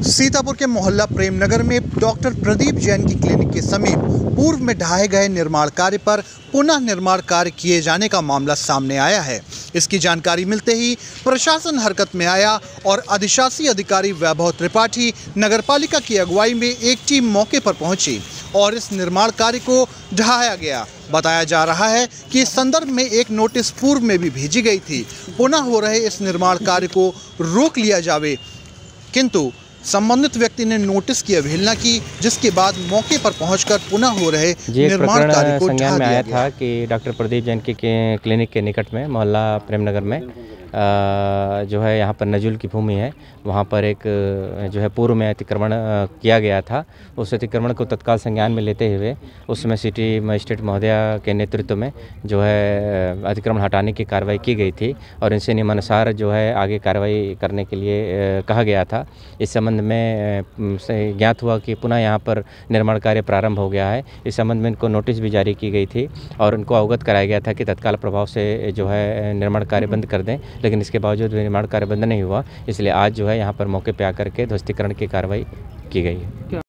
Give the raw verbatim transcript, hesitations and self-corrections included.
सीतापुर के मोहल्ला प्रेमनगर में डॉक्टर प्रदीप जैन की क्लिनिक के समीप पूर्व में ढहाए गए निर्माण कार्य पर पुनः निर्माण कार्य किए जाने का मामला सामने आया है। इसकी जानकारी मिलते ही प्रशासन हरकत में आया और अधिशासी अधिकारी वैभव त्रिपाठी नगरपालिका की अगुवाई में एक टीम मौके पर पहुंची और इस निर्माण कार्य को ढहाया गया। बताया जा रहा है कि इस संदर्भ में एक नोटिस पूर्व में भी भेजी गई थी, पुनः हो रहे इस निर्माण कार्य को रोक लिया जावे, किंतु संबंधित व्यक्ति ने नोटिस की अवहेलना की, जिसके बाद मौके पर पहुंचकर पुनः हो रहे निर्माण कार्य को संज्ञान में आया था कि डॉक्टर प्रदीप जैन की क्लिनिक के निकट में मोहल्ला प्रेमनगर में जो है यहाँ पर नजुल की भूमि है, वहाँ पर एक जो है पूर्व में अतिक्रमण किया गया था। उस अतिक्रमण को तत्काल संज्ञान में लेते हुए उसमें सिटी मजिस्ट्रेट महोदया के नेतृत्व में जो है अतिक्रमण हटाने की कार्रवाई की गई थी और इनसे नियमानुसार जो है आगे कार्रवाई करने के लिए कहा गया था। इस संबंध में ज्ञात हुआ कि पुनः यहाँ पर निर्माण कार्य प्रारंभ हो गया है। इस संबंध में इनको नोटिस भी जारी की गई थी और उनको अवगत कराया गया था कि तत्काल प्रभाव से जो है निर्माण कार्य बंद कर दें, लेकिन इसके बावजूद निर्माण कार्य बंद नहीं हुआ। इसलिए आज जो है यहाँ पर मौके पर आकर के ध्वस्तीकरण की कार्रवाई की गई है।